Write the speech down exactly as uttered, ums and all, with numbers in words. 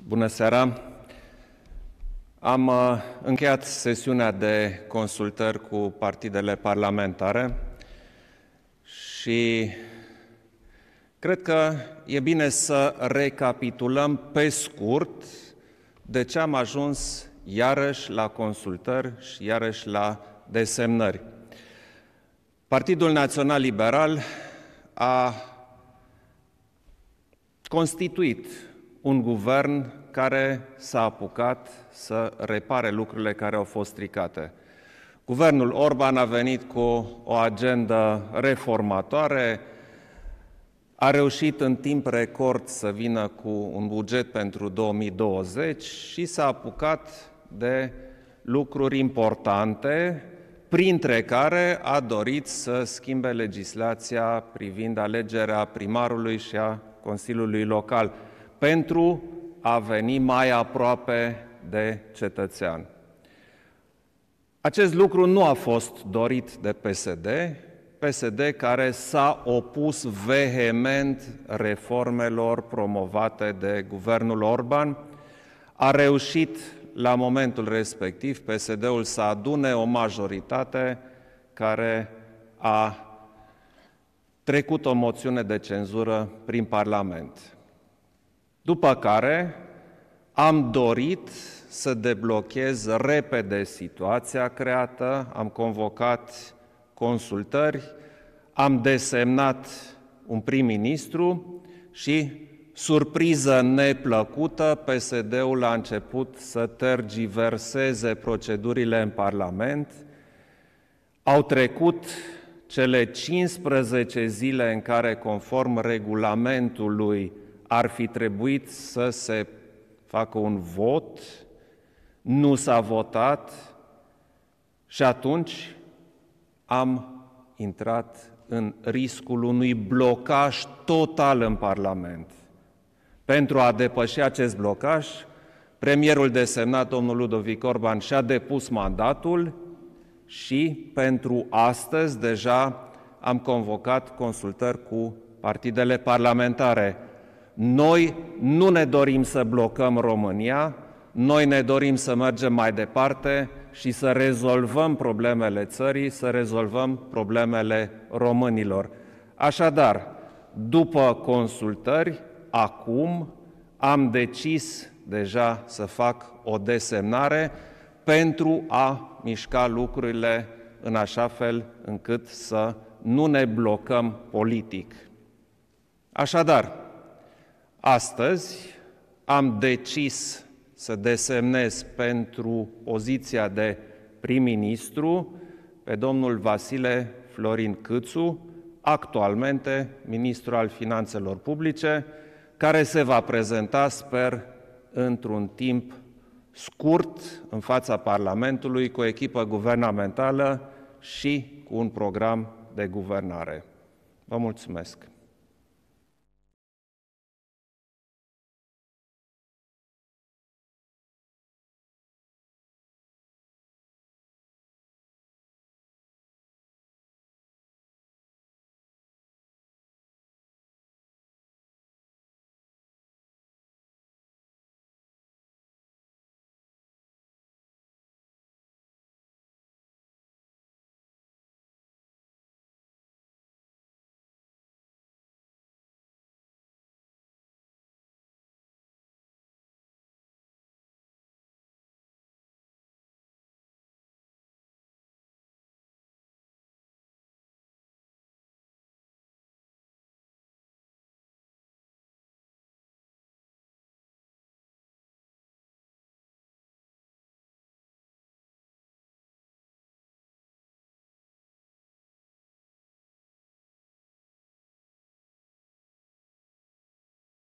Bună seara! Am încheiat sesiunea de consultări cu partidele parlamentare și cred că e bine să recapitulăm pe scurt de ce am ajuns iarăși la consultări și iarăși la desemnări. Partidul Național Liberal a constituit un guvern care s-a apucat să repare lucrurile care au fost stricate. Guvernul Orban a venit cu o agendă reformatoare, a reușit în timp record să vină cu un buget pentru două mii douăzeci și s-a apucat de lucruri importante, printre care a dorit să schimbe legislația privind alegerea primarului și a Consiliului Local, pentru a veni mai aproape de cetățean. Acest lucru nu a fost dorit de P S D, P S D care s-a opus vehement reformelor promovate de guvernul Orban. A reușit la momentul respectiv P S D-ul să adune o majoritate care a trecut o moțiune de cenzură prin Parlament. După care am dorit să deblochez repede situația creată, am convocat consultări, am desemnat un prim-ministru și, surpriză neplăcută, P S D-ul a început să tergiverseze procedurile în Parlament. Au trecut cele cincisprezece zile în care, conform regulamentului, ar fi trebuit să se facă un vot, nu s-a votat și atunci am intrat în riscul unui blocaj total în Parlament. Pentru a depăși acest blocaj, premierul desemnat, domnul Ludovic Orban, și-a depus mandatul și pentru astăzi deja am convocat consultări cu partidele parlamentare. Noi nu ne dorim să blocăm România, noi ne dorim să mergem mai departe și să rezolvăm problemele țării, să rezolvăm problemele românilor. Așadar, după consultări, acum am decis deja să fac o desemnare pentru a mișca lucrurile în așa fel încât să nu ne blocăm politic. Așadar, astăzi am decis să desemnez pentru poziția de prim-ministru pe domnul Vasile Florin Câțu, actualmente ministru al Finanțelor Publice, care se va prezenta, sper, într-un timp scurt în fața Parlamentului, cu o echipă guvernamentală și cu un program de guvernare. Vă mulțumesc!